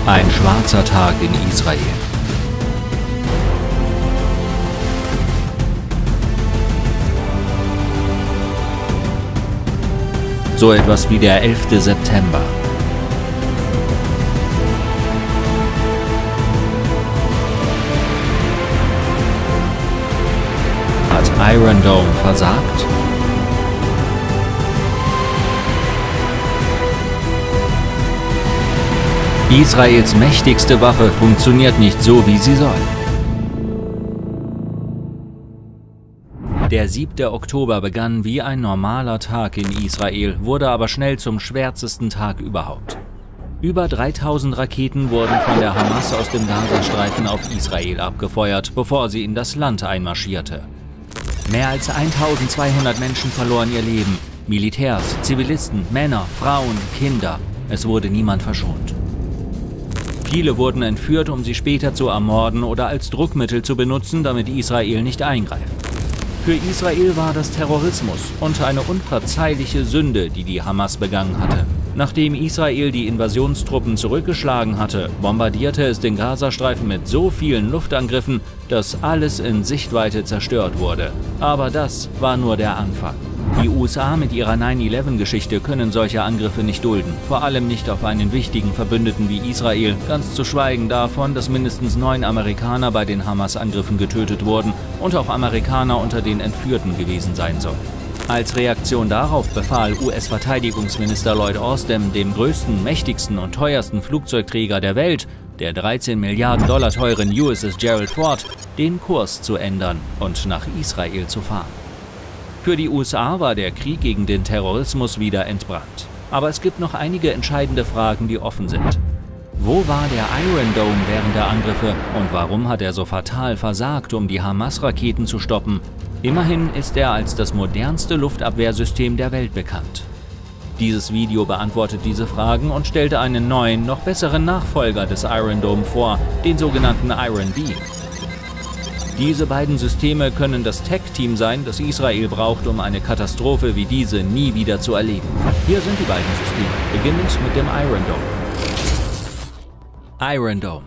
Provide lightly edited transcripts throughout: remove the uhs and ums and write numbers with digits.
Ein schwarzer Tag in Israel. So etwas wie der 11. September. Hat Iron Dome versagt? Israels mächtigste Waffe funktioniert nicht so, wie sie soll. Der 7. Oktober begann wie ein normaler Tag in Israel, wurde aber schnell zum schwärzesten Tag überhaupt. Über 3000 Raketen wurden von der Hamas aus dem Gazastreifen auf Israel abgefeuert, bevor sie in das Land einmarschierte. Mehr als 1200 Menschen verloren ihr Leben. Militärs, Zivilisten, Männer, Frauen, Kinder. Es wurde niemand verschont. Viele wurden entführt, um sie später zu ermorden oder als Druckmittel zu benutzen, damit Israel nicht eingreift. Für Israel war das Terrorismus und eine unverzeihliche Sünde, die die Hamas begangen hatte. Nachdem Israel die Invasionstruppen zurückgeschlagen hatte, bombardierte es den Gazastreifen mit so vielen Luftangriffen, dass alles in Sichtweite zerstört wurde. Aber das war nur der Anfang. Die USA mit ihrer 9/11-Geschichte können solche Angriffe nicht dulden, vor allem nicht auf einen wichtigen Verbündeten wie Israel, ganz zu schweigen davon, dass mindestens 9 Amerikaner bei den Hamas-Angriffen getötet wurden und auch Amerikaner unter den Entführten gewesen sein sollen. Als Reaktion darauf befahl US-Verteidigungsminister Lloyd Austin dem größten, mächtigsten und teuersten Flugzeugträger der Welt, der 13 Milliarden Dollar teuren USS Gerald Ford, den Kurs zu ändern und nach Israel zu fahren. Für die USA war der Krieg gegen den Terrorismus wieder entbrannt. Aber es gibt noch einige entscheidende Fragen, die offen sind. Wo war der Iron Dome während der Angriffe und warum hat er so fatal versagt, um die Hamas-Raketen zu stoppen? Immerhin ist er als das modernste Luftabwehrsystem der Welt bekannt. Dieses Video beantwortet diese Fragen und stellte einen neuen, noch besseren Nachfolger des Iron Dome vor, den sogenannten Iron Beam. Diese beiden Systeme können das Tech-Team sein, das Israel braucht, um eine Katastrophe wie diese nie wieder zu erleben. Hier sind die beiden Systeme, beginnend mit dem Iron Dome. Iron Dome.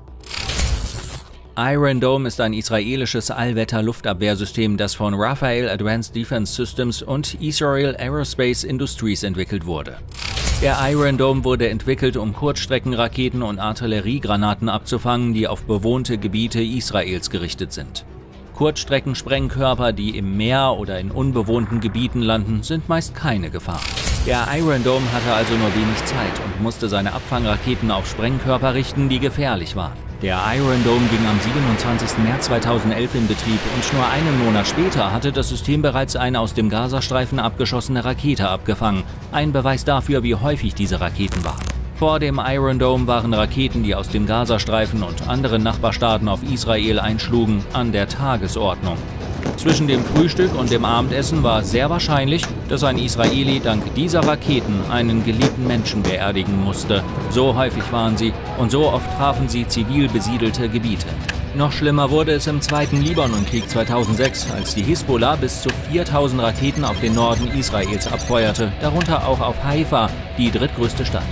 Iron Dome ist ein israelisches Allwetter-Luftabwehrsystem, das von Rafael Advanced Defense Systems und Israel Aerospace Industries entwickelt wurde. Der Iron Dome wurde entwickelt, um Kurzstreckenraketen und Artilleriegranaten abzufangen, die auf bewohnte Gebiete Israels gerichtet sind. Kurzstreckensprengkörper, die im Meer oder in unbewohnten Gebieten landen, sind meist keine Gefahr. Der Iron Dome hatte also nur wenig Zeit und musste seine Abfangraketen auf Sprengkörper richten, die gefährlich waren. Der Iron Dome ging am 27. März 2011 in Betrieb und nur einen Monat später hatte das System bereits eine aus dem Gazastreifen abgeschossene Rakete abgefangen. Ein Beweis dafür, wie häufig diese Raketen waren. Vor dem Iron Dome waren Raketen, die aus dem Gazastreifen und anderen Nachbarstaaten auf Israel einschlugen, an der Tagesordnung. Zwischen dem Frühstück und dem Abendessen war es sehr wahrscheinlich, dass ein Israeli dank dieser Raketen einen geliebten Menschen beerdigen musste. So häufig waren sie und so oft trafen sie zivil besiedelte Gebiete. Noch schlimmer wurde es im Zweiten Libanonkrieg 2006, als die Hisbollah bis zu 4000 Raketen auf den Norden Israels abfeuerte, darunter auch auf Haifa, die drittgrößte Stadt.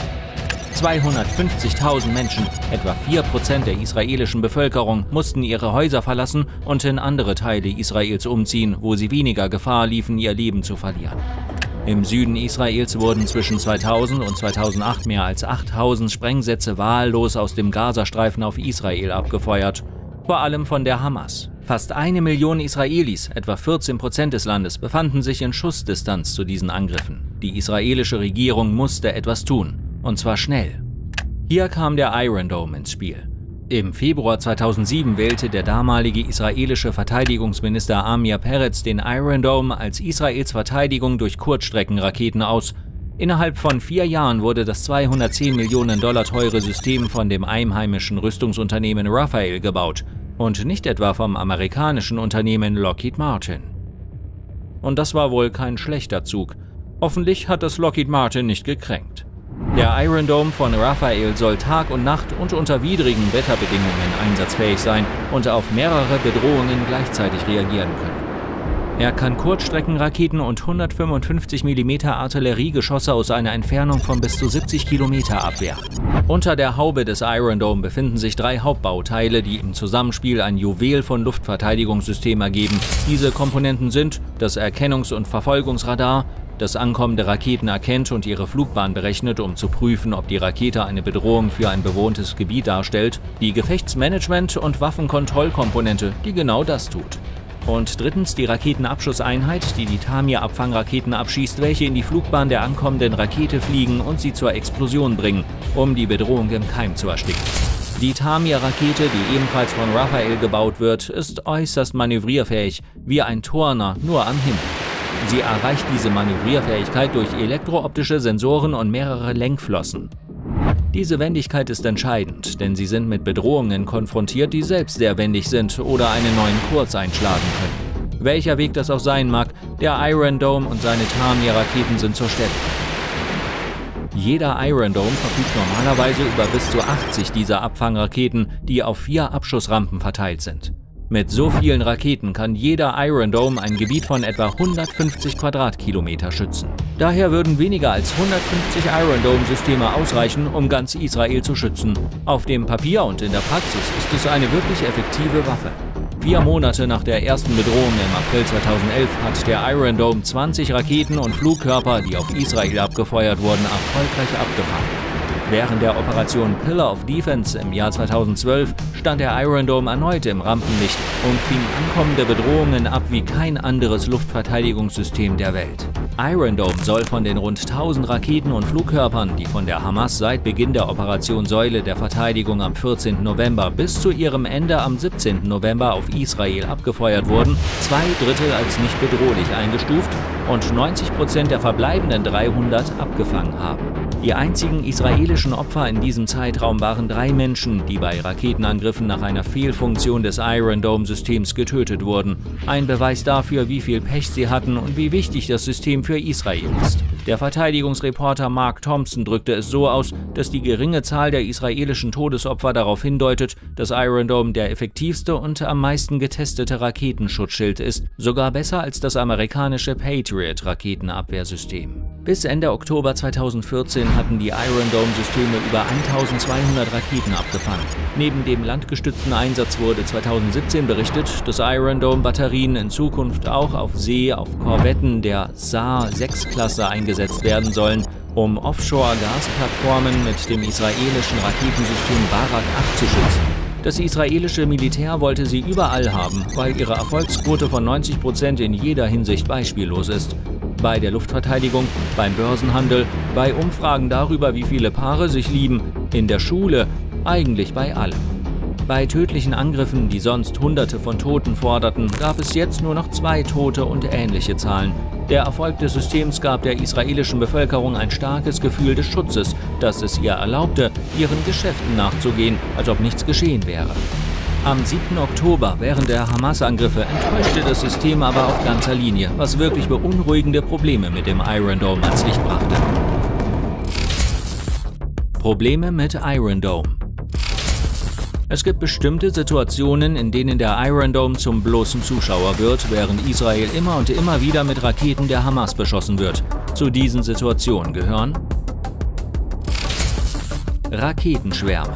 250.000 Menschen, etwa 4% der israelischen Bevölkerung, mussten ihre Häuser verlassen und in andere Teile Israels umziehen, wo sie weniger Gefahr liefen, ihr Leben zu verlieren. Im Süden Israels wurden zwischen 2000 und 2008 mehr als 8000 Sprengsätze wahllos aus dem Gazastreifen auf Israel abgefeuert, vor allem von der Hamas. Fast 1 Million Israelis, etwa 14% des Landes, befanden sich in Schussdistanz zu diesen Angriffen. Die israelische Regierung musste etwas tun. Und zwar schnell. Hier kam der Iron Dome ins Spiel. Im Februar 2007 wählte der damalige israelische Verteidigungsminister Amir Peretz den Iron Dome als Israels Verteidigung durch Kurzstreckenraketen aus. Innerhalb von 4 Jahren wurde das 210 Millionen Dollar teure System von dem einheimischen Rüstungsunternehmen Rafael gebaut und nicht etwa vom amerikanischen Unternehmen Lockheed Martin. Und das war wohl kein schlechter Zug. Hoffentlich hat das Lockheed Martin nicht gekränkt. Der Iron Dome von Rafael soll Tag und Nacht und unter widrigen Wetterbedingungen einsatzfähig sein und auf mehrere Bedrohungen gleichzeitig reagieren können. Er kann Kurzstreckenraketen und 155 mm Artilleriegeschosse aus einer Entfernung von bis zu 70 Kilometer abwehren. Unter der Haube des Iron Dome befinden sich 3 Hauptbauteile, die im Zusammenspiel ein Juwel von Luftverteidigungssystemen ergeben. Diese Komponenten sind das Erkennungs- und Verfolgungsradar, das ankommende Raketen erkennt und ihre Flugbahn berechnet, um zu prüfen, ob die Rakete eine Bedrohung für ein bewohntes Gebiet darstellt, die Gefechtsmanagement- und Waffenkontrollkomponente, die genau das tut. Und drittens die Raketenabschusseinheit, die die Tamir-Abfangraketen abschießt, welche in die Flugbahn der ankommenden Rakete fliegen und sie zur Explosion bringen, um die Bedrohung im Keim zu ersticken. Die Tamir-Rakete, die ebenfalls von Rafael gebaut wird, ist äußerst manövrierfähig, wie ein Turner, nur am Himmel. Sie erreicht diese Manövrierfähigkeit durch elektrooptische Sensoren und mehrere Lenkflossen. Diese Wendigkeit ist entscheidend, denn sie sind mit Bedrohungen konfrontiert, die selbst sehr wendig sind oder einen neuen Kurs einschlagen können. Welcher Weg das auch sein mag, der Iron Dome und seine Tamir-Raketen sind zur Stelle. Jeder Iron Dome verfügt normalerweise über bis zu 80 dieser Abfangraketen, die auf 4 Abschussrampen verteilt sind. Mit so vielen Raketen kann jeder Iron Dome ein Gebiet von etwa 150 Quadratkilometer schützen. Daher würden weniger als 150 Iron Dome-Systeme ausreichen, um ganz Israel zu schützen. Auf dem Papier und in der Praxis ist es eine wirklich effektive Waffe. 4 Monate nach der ersten Bedrohung im April 2011 hat der Iron Dome 20 Raketen und Flugkörper, die auf Israel abgefeuert wurden, erfolgreich abgefangen. Während der Operation Pillar of Defense im Jahr 2012 stand der Iron Dome erneut im Rampenlicht und fing ankommende Bedrohungen ab wie kein anderes Luftverteidigungssystem der Welt. Iron Dome soll von den rund 1000 Raketen und Flugkörpern, die von der Hamas seit Beginn der Operation Säule der Verteidigung am 14. November bis zu ihrem Ende am 17. November auf Israel abgefeuert wurden, 2/3 als nicht bedrohlich eingestuft und 90% der verbleibenden 300 abgefangen haben. Die einzigen israelischen Opfer in diesem Zeitraum waren 3 Menschen, die bei Raketenangriffen nach einer Fehlfunktion des Iron Dome-Systems getötet wurden. Ein Beweis dafür, wie viel Pech sie hatten und wie wichtig das System für Israel ist. Der Verteidigungsreporter Mark Thompson drückte es so aus, dass die geringe Zahl der israelischen Todesopfer darauf hindeutet, dass Iron Dome der effektivste und am meisten getestete Raketenschutzschild ist, sogar besser als das amerikanische Patriot-Raketenabwehrsystem. Bis Ende Oktober 2014 hatten die Iron Dome-Systeme über 1200 Raketen abgefangen. Neben dem landgestützten Einsatz wurde 2017 berichtet, dass Iron Dome-Batterien in Zukunft auch auf See auf Korvetten der SAR-6-Klasse eingesetzt werden sollen, um Offshore-Gasplattformen mit dem israelischen Raketensystem Barak 8 zu schützen. Das israelische Militär wollte sie überall haben, weil ihre Erfolgsquote von 90% in jeder Hinsicht beispiellos ist. Bei der Luftverteidigung, beim Börsenhandel, bei Umfragen darüber, wie viele Paare sich lieben, in der Schule, eigentlich bei allem. Bei tödlichen Angriffen, die sonst Hunderte von Toten forderten, gab es jetzt nur noch 2 Tote und ähnliche Zahlen. Der Erfolg des Systems gab der israelischen Bevölkerung ein starkes Gefühl des Schutzes, das es ihr erlaubte, ihren Geschäften nachzugehen, als ob nichts geschehen wäre. Am 7. Oktober, während der Hamas-Angriffe, enttäuschte das System aber auf ganzer Linie, was wirklich beunruhigende Probleme mit dem Iron Dome ans Licht brachte. Probleme mit Iron Dome. Es gibt bestimmte Situationen, in denen der Iron Dome zum bloßen Zuschauer wird, während Israel immer und immer wieder mit Raketen der Hamas beschossen wird. Zu diesen Situationen gehören Raketenschwärme.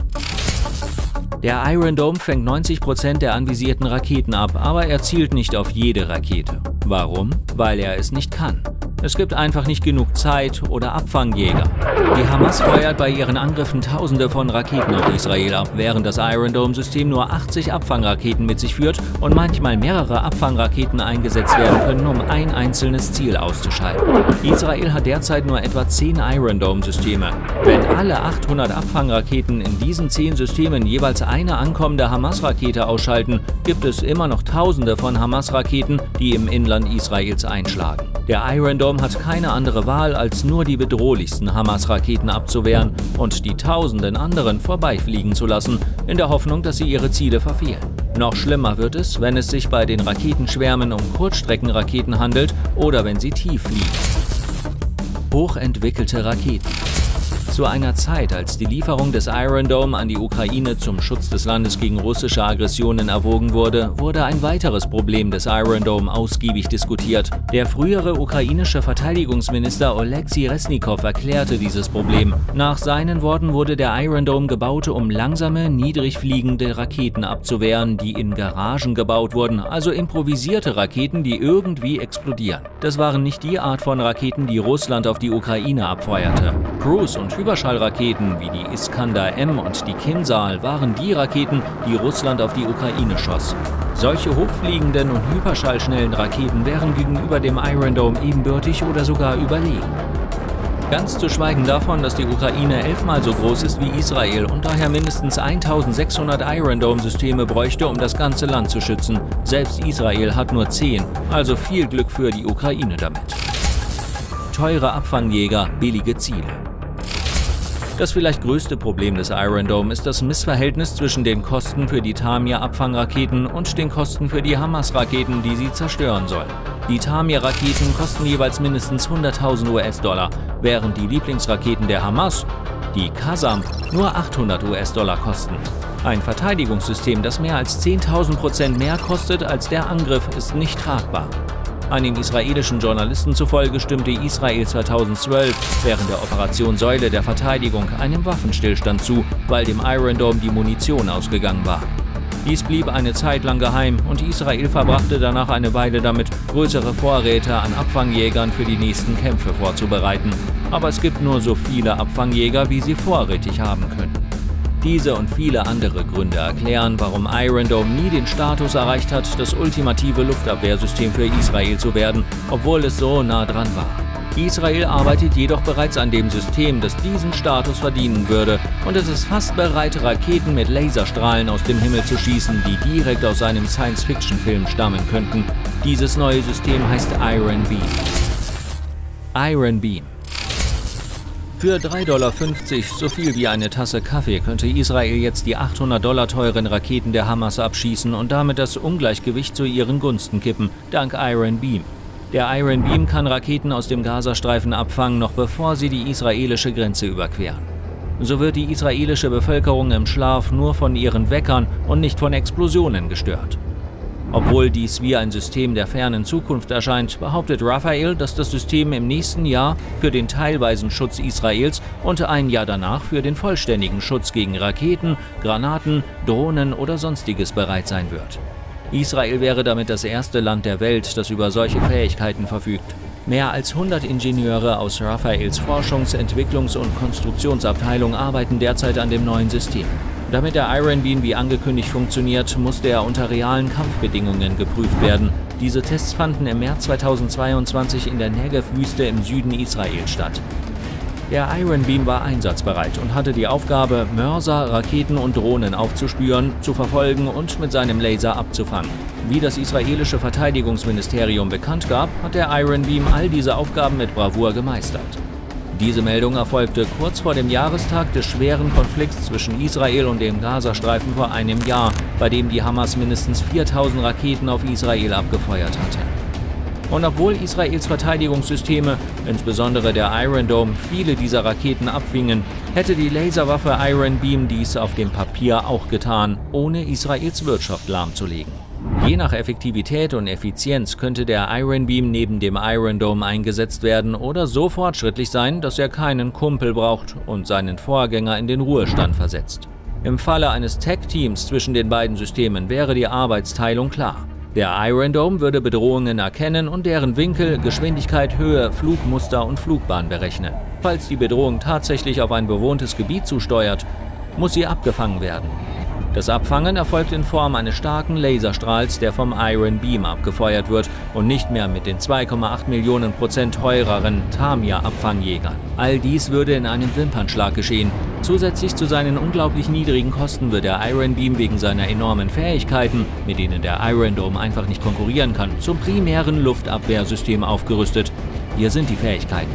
Der Iron Dome fängt 90% der anvisierten Raketen ab, aber er zielt nicht auf jede Rakete. Warum? Weil er es nicht kann. Es gibt einfach nicht genug Zeit oder Abfangjäger. Die Hamas feuert bei ihren Angriffen Tausende von Raketen auf Israel ab, während das Iron Dome-System nur 80 Abfangraketen mit sich führt und manchmal mehrere Abfangraketen eingesetzt werden können, um ein einzelnes Ziel auszuschalten. Israel hat derzeit nur etwa 10 Iron Dome-Systeme. Wenn alle 800 Abfangraketen in diesen 10 Systemen jeweils eine ankommende Hamas-Rakete ausschalten, gibt es immer noch Tausende von Hamas-Raketen, die im Inland Israels einschlagen. Der Iron Dome hat keine andere Wahl, als nur die bedrohlichsten Hamas-Raketen abzuwehren und die tausenden anderen vorbeifliegen zu lassen, in der Hoffnung, dass sie ihre Ziele verfehlen. Noch schlimmer wird es, wenn es sich bei den Raketenschwärmen um Kurzstreckenraketen handelt oder wenn sie tief fliegen. Hochentwickelte Raketen. zu einer Zeit, als die Lieferung des Iron Dome an die Ukraine zum Schutz des Landes gegen russische Aggressionen erwogen wurde, wurde ein weiteres Problem des Iron Dome ausgiebig diskutiert. Der frühere ukrainische Verteidigungsminister Oleksiy Resnikow erklärte dieses Problem. Nach seinen Worten wurde der Iron Dome gebaut, um langsame, niedrig fliegende Raketen abzuwehren, die in Garagen gebaut wurden, also improvisierte Raketen, die irgendwie explodieren. Das waren nicht die Art von Raketen, die Russland auf die Ukraine abfeuerte. Cruise- und Überschallraketen wie die Iskander-M und die Kinzhal waren die Raketen, die Russland auf die Ukraine schoss. Solche hochfliegenden und hyperschallschnellen Raketen wären gegenüber dem Iron Dome ebenbürtig oder sogar überlegen. Ganz zu schweigen davon, dass die Ukraine 11-mal so groß ist wie Israel und daher mindestens 1600 Iron Dome-Systeme bräuchte, um das ganze Land zu schützen. Selbst Israel hat nur 10, also viel Glück für die Ukraine damit. Teure Abfangjäger, billige Ziele. Das vielleicht größte Problem des Iron Dome ist das Missverhältnis zwischen den Kosten für die Tamir-Abfangraketen und den Kosten für die Hamas-Raketen, die sie zerstören sollen. Die Tamir-Raketen kosten jeweils mindestens 100.000 US-Dollar, während die Lieblingsraketen der Hamas, die Qasam, nur 800 US-Dollar kosten. Ein Verteidigungssystem, das mehr als 10.000% mehr kostet als der Angriff, ist nicht tragbar. Einem israelischen Journalisten zufolge stimmte Israel 2012 während der Operation Säule der Verteidigung einem Waffenstillstand zu, weil dem Iron Dome die Munition ausgegangen war. Dies blieb eine Zeit lang geheim und Israel verbrachte danach eine Weile damit, größere Vorräte an Abfangjägern für die nächsten Kämpfe vorzubereiten. Aber es gibt nur so viele Abfangjäger, wie sie vorrätig haben können. Diese und viele andere Gründe erklären, warum Iron Dome nie den Status erreicht hat, das ultimative Luftabwehrsystem für Israel zu werden, obwohl es so nah dran war. Israel arbeitet jedoch bereits an dem System, das diesen Status verdienen würde, und es ist fast bereit, Raketen mit Laserstrahlen aus dem Himmel zu schießen, die direkt aus einem Science-Fiction-Film stammen könnten. Dieses neue System heißt Iron Beam. Iron Beam. Für $3,50, so viel wie eine Tasse Kaffee, könnte Israel jetzt die $800 teuren Raketen der Hamas abschießen und damit das Ungleichgewicht zu ihren Gunsten kippen, dank Iron Beam. Der Iron Beam kann Raketen aus dem Gazastreifen abfangen, noch bevor sie die israelische Grenze überqueren. So wird die israelische Bevölkerung im Schlaf nur von ihren Weckern und nicht von Explosionen gestört. Obwohl dies wie ein System der fernen Zukunft erscheint, behauptet Rafael, dass das System im nächsten Jahr für den teilweisen Schutz Israels und ein Jahr danach für den vollständigen Schutz gegen Raketen, Granaten, Drohnen oder Sonstiges bereit sein wird. Israel wäre damit das erste Land der Welt, das über solche Fähigkeiten verfügt. Mehr als 100 Ingenieure aus Rafaels Forschungs-, Entwicklungs- und Konstruktionsabteilung arbeiten derzeit an dem neuen System. Damit der Iron Beam wie angekündigt funktioniert, musste er unter realen Kampfbedingungen geprüft werden. Diese Tests fanden im März 2022 in der Negev-Wüste im Süden Israels statt. Der Iron Beam war einsatzbereit und hatte die Aufgabe, Mörser, Raketen und Drohnen aufzuspüren, zu verfolgen und mit seinem Laser abzufangen. Wie das israelische Verteidigungsministerium bekannt gab, hat der Iron Beam all diese Aufgaben mit Bravour gemeistert. Diese Meldung erfolgte kurz vor dem Jahrestag des schweren Konflikts zwischen Israel und dem Gazastreifen vor einem Jahr, bei dem die Hamas mindestens 4.000 Raketen auf Israel abgefeuert hatte. Und obwohl Israels Verteidigungssysteme, insbesondere der Iron Dome, viele dieser Raketen abfingen, hätte die Laserwaffe Iron Beam dies auf dem Papier auch getan, ohne Israels Wirtschaft lahmzulegen. Je nach Effektivität und Effizienz könnte der Iron Beam neben dem Iron Dome eingesetzt werden oder so fortschrittlich sein, dass er keinen Kumpel braucht und seinen Vorgänger in den Ruhestand versetzt. Im Falle eines Tech-Teams zwischen den beiden Systemen wäre die Arbeitsteilung klar. Der Iron Dome würde Bedrohungen erkennen und deren Winkel, Geschwindigkeit, Höhe, Flugmuster und Flugbahn berechnen. Falls die Bedrohung tatsächlich auf ein bewohntes Gebiet zusteuert, muss sie abgefangen werden. Das Abfangen erfolgt in Form eines starken Laserstrahls, der vom Iron Beam abgefeuert wird und nicht mehr mit den 2,8 Millionen % teureren Tamir-Abfangjägern. All dies würde in einem Wimpernschlag geschehen. Zusätzlich zu seinen unglaublich niedrigen Kosten wird der Iron Beam wegen seiner enormen Fähigkeiten, mit denen der Iron Dome einfach nicht konkurrieren kann, zum primären Luftabwehrsystem aufgerüstet. Hier sind die Fähigkeiten.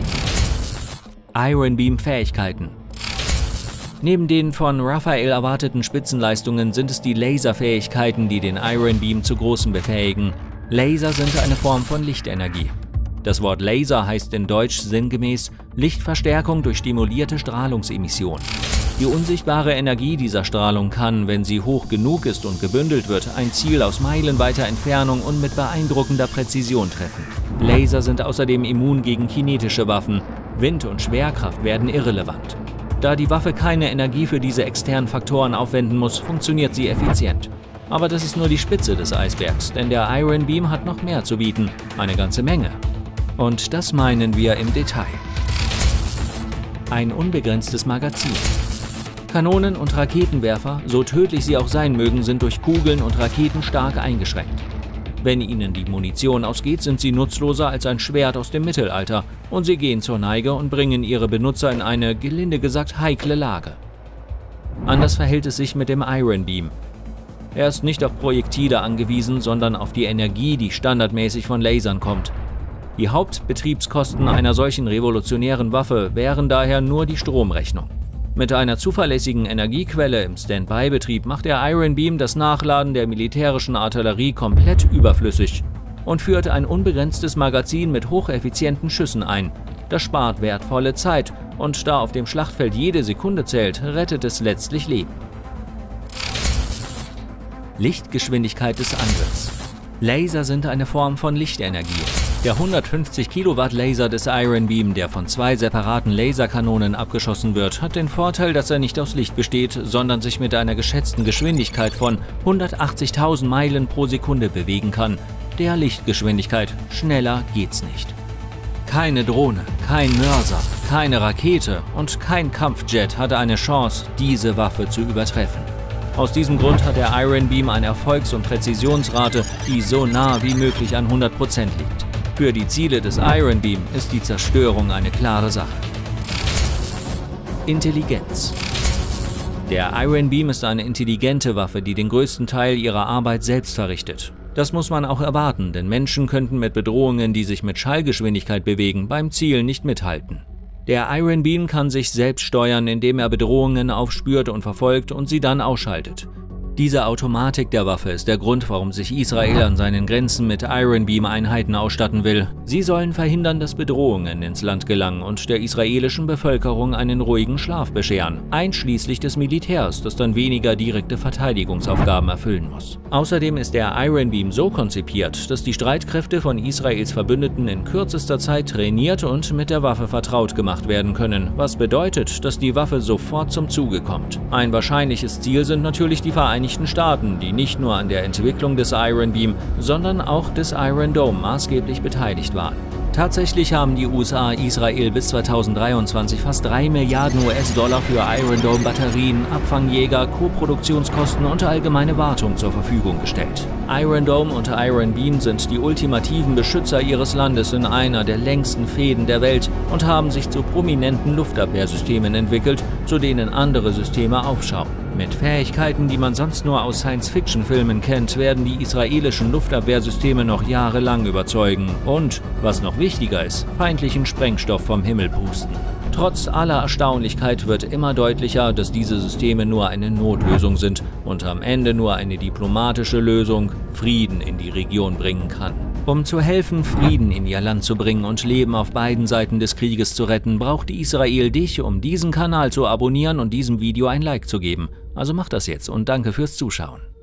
Iron Beam Fähigkeiten. Neben den von Rafael erwarteten Spitzenleistungen sind es die Laserfähigkeiten, die den Iron Beam zu Großem befähigen. Laser sind eine Form von Lichtenergie. Das Wort Laser heißt in Deutsch sinngemäß Lichtverstärkung durch stimulierte Strahlungsemission. Die unsichtbare Energie dieser Strahlung kann, wenn sie hoch genug ist und gebündelt wird, ein Ziel aus meilenweiter Entfernung und mit beeindruckender Präzision treffen. Laser sind außerdem immun gegen kinetische Waffen. Wind und Schwerkraft werden irrelevant. Da die Waffe keine Energie für diese externen Faktoren aufwenden muss, funktioniert sie effizient. Aber das ist nur die Spitze des Eisbergs, denn der Iron Beam hat noch mehr zu bieten, eine ganze Menge. Und das meinen wir im Detail. Ein unbegrenztes Magazin. Kanonen und Raketenwerfer, so tödlich sie auch sein mögen, sind durch Kugeln und Raketen stark eingeschränkt. Wenn ihnen die Munition ausgeht, sind sie nutzloser als ein Schwert aus dem Mittelalter und sie gehen zur Neige und bringen ihre Benutzer in eine, gelinde gesagt, heikle Lage. Anders verhält es sich mit dem Iron Beam. Er ist nicht auf Projektile angewiesen, sondern auf die Energie, die standardmäßig von Lasern kommt. Die Hauptbetriebskosten einer solchen revolutionären Waffe wären daher nur die Stromrechnung. Mit einer zuverlässigen Energiequelle im Standby-Betrieb macht der Iron Beam das Nachladen der militärischen Artillerie komplett überflüssig und führt ein unbegrenztes Magazin mit hocheffizienten Schüssen ein. Das spart wertvolle Zeit und da auf dem Schlachtfeld jede Sekunde zählt, rettet es letztlich Leben. Lichtgeschwindigkeit des Angriffs. Laser sind eine Form von Lichtenergie. Der 150 Kilowatt Laser des Iron Beam, der von 2 separaten Laserkanonen abgeschossen wird, hat den Vorteil, dass er nicht aus Licht besteht, sondern sich mit einer geschätzten Geschwindigkeit von 180.000 Meilen pro Sekunde bewegen kann. Der Lichtgeschwindigkeit, schneller geht's nicht. Keine Drohne, kein Mörser, keine Rakete und kein Kampfjet hatte eine Chance, diese Waffe zu übertreffen. Aus diesem Grund hat der Iron Beam eine Erfolgs- und Präzisionsrate, die so nah wie möglich an 100% liegt. Für die Ziele des Iron Beam ist die Zerstörung eine klare Sache. Intelligenz. Der Iron Beam ist eine intelligente Waffe, die den größten Teil ihrer Arbeit selbst verrichtet. Das muss man auch erwarten, denn Menschen könnten mit Bedrohungen, die sich mit Schallgeschwindigkeit bewegen, beim Ziel nicht mithalten. Der Iron Beam kann sich selbst steuern, indem er Bedrohungen aufspürt und verfolgt und sie dann ausschaltet. Diese Automatik der Waffe ist der Grund, warum sich Israel an seinen Grenzen mit Iron Beam Einheiten ausstatten will. Sie sollen verhindern, dass Bedrohungen ins Land gelangen und der israelischen Bevölkerung einen ruhigen Schlaf bescheren, einschließlich des Militärs, das dann weniger direkte Verteidigungsaufgaben erfüllen muss. Außerdem ist der Iron Beam so konzipiert, dass die Streitkräfte von Israels Verbündeten in kürzester Zeit trainiert und mit der Waffe vertraut gemacht werden können, was bedeutet, dass die Waffe sofort zum Zuge kommt. Ein wahrscheinliches Ziel sind natürlich die Vereinigten Staaten, die nicht nur an der Entwicklung des Iron Beam, sondern auch des Iron Dome maßgeblich beteiligt waren. Tatsächlich haben die USA Israel bis 2023 fast 3 Milliarden US-Dollar für Iron Dome Batterien, Abfangjäger, Koproduktionskosten und allgemeine Wartung zur Verfügung gestellt. Iron Dome und Iron Beam sind die ultimativen Beschützer ihres Landes in einer der längsten Fehden der Welt und haben sich zu prominenten Luftabwehrsystemen entwickelt, zu denen andere Systeme aufschauen. Mit Fähigkeiten, die man sonst nur aus Science-Fiction-Filmen kennt, werden die israelischen Luftabwehrsysteme noch jahrelang überzeugen und, was noch wichtiger ist, feindlichen Sprengstoff vom Himmel pusten. Trotz aller Erstaunlichkeit wird immer deutlicher, dass diese Systeme nur eine Notlösung sind und am Ende nur eine diplomatische Lösung Frieden in die Region bringen kann. Um zu helfen, Frieden in ihr Land zu bringen und Leben auf beiden Seiten des Krieges zu retten, braucht Israel dich, um diesen Kanal zu abonnieren und diesem Video ein Like zu geben. Also mach das jetzt und danke fürs Zuschauen.